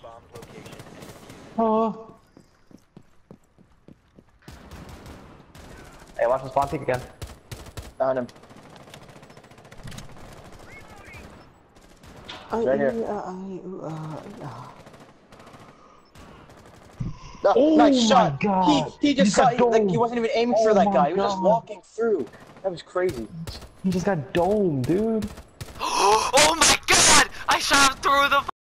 Oh. Hey, watch the spawn peek again. Found him. Right here. No, Oh nice my shot. God. He just saw, like, he domed. wasn't even aiming for Oh that my guy. He was just God. walking through. That was crazy. He just got domed, dude. Oh my god! I shot him through the